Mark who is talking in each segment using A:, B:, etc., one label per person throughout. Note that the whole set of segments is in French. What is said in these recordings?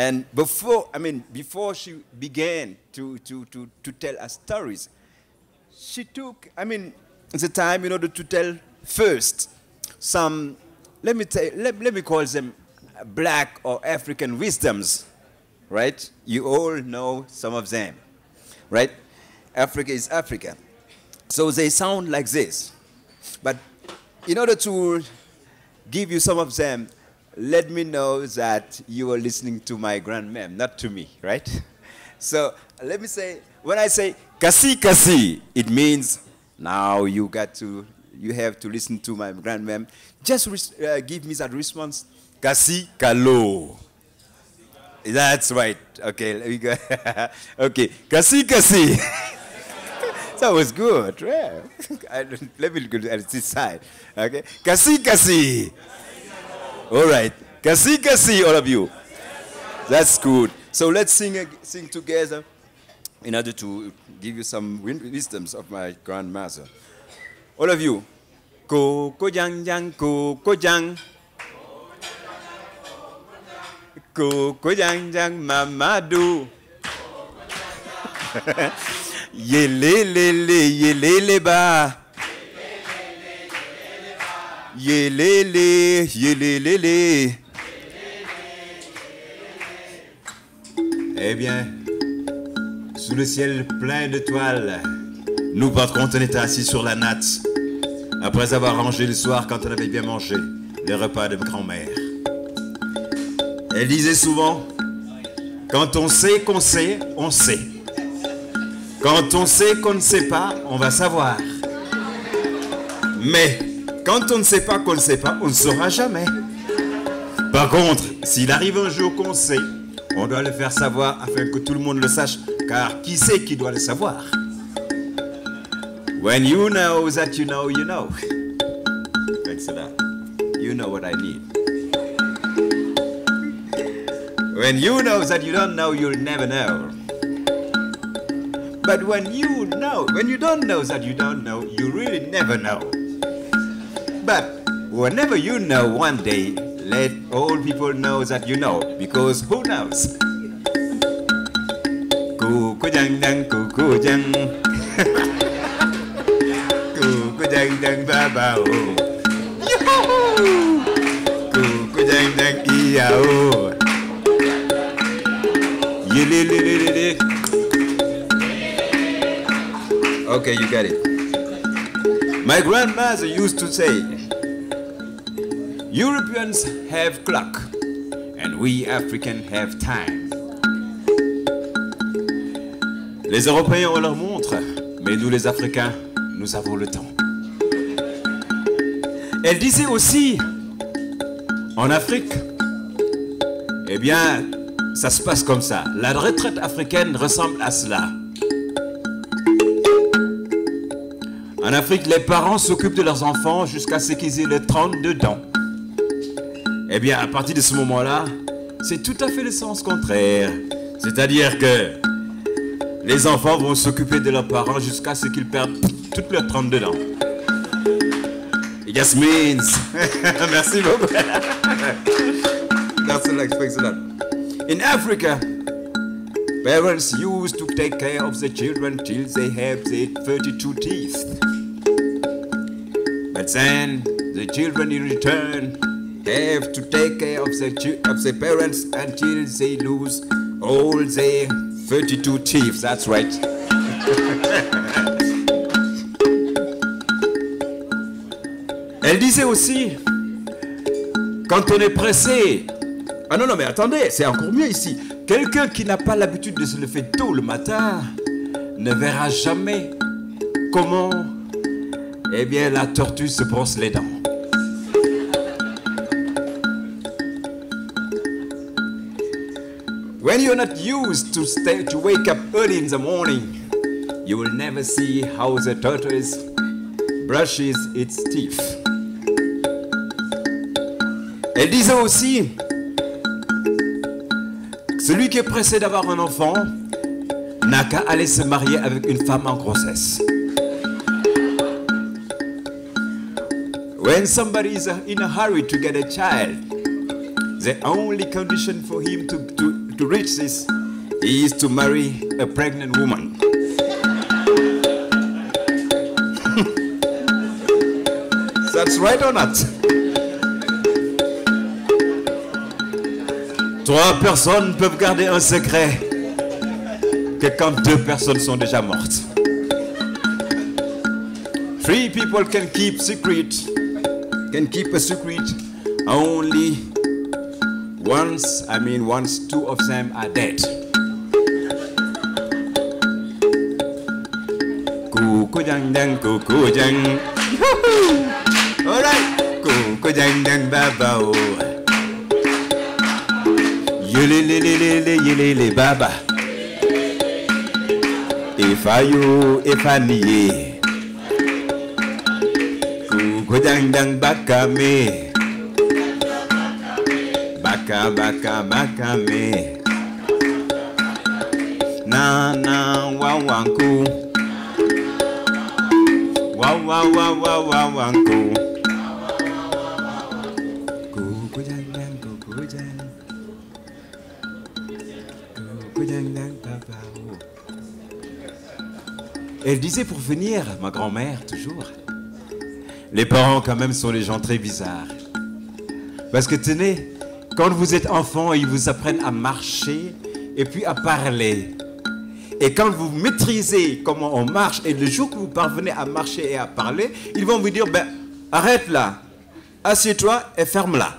A: And before she began to tell us stories, she took, the time in order to tell first some, let me call them black or African wisdoms, right? You all know some of them, right? Africa is Africa. So they sound like this. But in order to give you some of them, let me know that you are listening to my grandmam, not to me, right? So let me say, when I say kasi kasi, it means now you have to listen to my grandmam. Just give me that response, kasi kalo. That's right. Okay, let me go. Okay, kasi kasi. That was good. Yeah. Let me go at this side. Okay, kasi kasi. All right, kasi kasi, all of you. That's good. So let's sing together in order to give you some wisdoms of my grandmother. All of you. Koko jang jang, koko jang. Koko jang jang, Mamadou. Yelelele, yelele ba. Yelele, yelelele. Eh bien, sous le ciel plein d'étoiles, nous, par contre, on était assis sur la natte, après avoir rangé le soir quand on avait bien mangé les repas de grand-mère. Elle disait souvent, quand on sait qu'on sait, on sait. Quand on sait qu'on ne sait pas, on va savoir. Mais quand on ne sait pas qu'on ne sait pas, on ne saura jamais. Par contre, s'il arrive un jour qu'on sait, on doit le faire savoir afin que tout le monde le sache, car qui sait qui doit le savoir? When you know that you know, you know. Thanks a lot. You know what I need. When you know that you don't know, you'll never know. But when you don't know that you don't know, you really never know. But whenever you know one day, let all people know that you know, because who knows? Kukujang dang kukujang. Kukujang dang babao. Yoo-hoo! Kukujang dang iyao. Yililililili. Okay, you got it. My grandmother used to say, Europeans have clock, and we Africans have time. Les Européens ont leur montre, mais nous les Africains, nous avons le temps. Elle disait aussi, en Afrique, eh bien, ça se passe comme ça. La retraite africaine ressemble à cela. En Afrique, les parents s'occupent de leurs enfants jusqu'à ce qu'ils aient les 32 ans. Eh bien, à partir de ce moment-là, c'est tout à fait le sens contraire. C'est-à-dire que les enfants vont s'occuper de leurs parents jusqu'à ce qu'ils perdent toutes leurs 32 ans. It just means... Merci beaucoup. That's thanks a lot. In Africa, parents used to take care of the children till they have their 32 teeth. But then the children in return have to take care of the parents until they lose all their 32 teeth. That's right. Elle disait aussi, quand on est pressé, ah non, mais attendez, c'est encore mieux ici. Quelqu'un qui n'a pas l'habitude de se lever tôt le matin ne verra jamais comment, eh bien, la tortue se brosse les dents. When you're not used to wake up early in the morning, you will never see how the tortoise brushes its teeth. Elle disait aussi, celui qui est pressé d'avoir un enfant n'a qu'à aller se marier avec une femme en grossesse. When somebody is in a hurry to get a child, the only condition for him to reach this is to marry a pregnant woman. That's right or not? 3 personnes peuvent garder un secret que quand 2 personnes sont déjà mortes. 3 people can keep a secret only once 2 of them are dead. Kukujang dang kukujang. All right. Kukujang dang babao. Yelelelelele baba. If I niye. Kukujang dang bakame. Baka me. Na wawanku. Wawanku. Kukujang dang kukujang. Kukujang dang babao. Elle disait pour venir, ma grand-mère, toujours. Les parents, quand même, sont des gens très bizarres. Parce que tenez, quand vous êtes enfant, ils vous apprennent à marcher et puis à parler. Et quand vous maîtrisez comment on marche, et le jour que vous parvenez à marcher et à parler, ils vont vous dire, ben, arrête là, assieds-toi et ferme-la.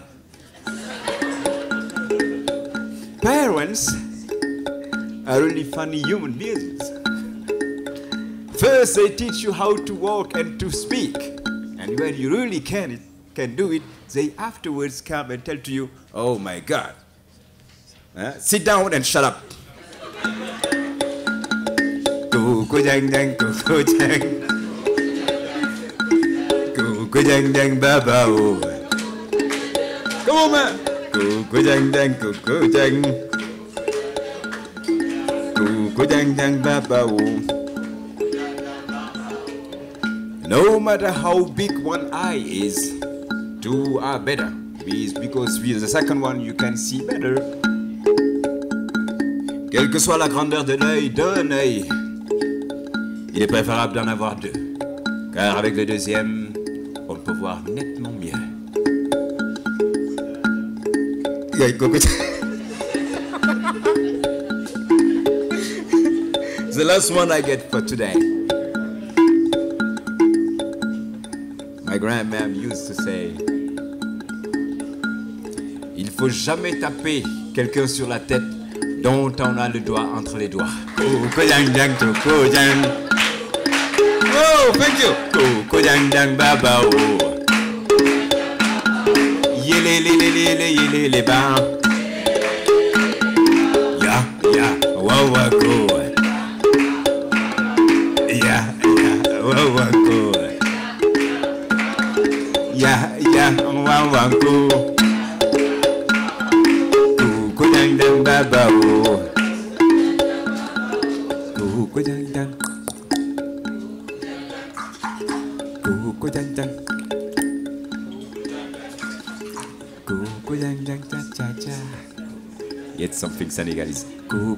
A: Parents are really funny human beings. First, they teach you how to walk and to speak. And when you really can do it, they afterwards come and tell to you, oh my God, sit down and shut up. Kukujang dang kukujang. Kukujang dang babao. Come on, man. Kukujang dang kukujang. Kukujang dang babao. No matter how big one eye is, 2 are better. Because with the second one, you can see better. Quelle que soit la grandeur de l'œil d'un œil, il est préférable d'en avoir 2. Car avec le deuxième, on peut voir nettement mieux. The last one I get for today. My grandmam used to say, il faut jamais taper quelqu'un sur la tête dont on a le doigt entre les doigts. Oh, thank you. Kukujang baba oh. Yelelelelele ba. Ya wawa go. Ya wawa go. Ya wawa go. Kukujang baba oh. Kukujang. Yet something Senegalese.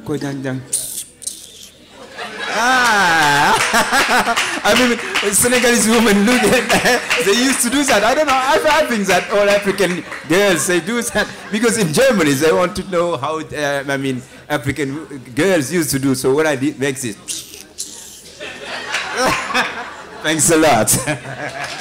A: I mean, Senegalese women look at that. They used to do that. I don't know. I think that all African girls, they do that because in Germany they want to know how, African girls used to do. So what I did makes it. Thanks a lot.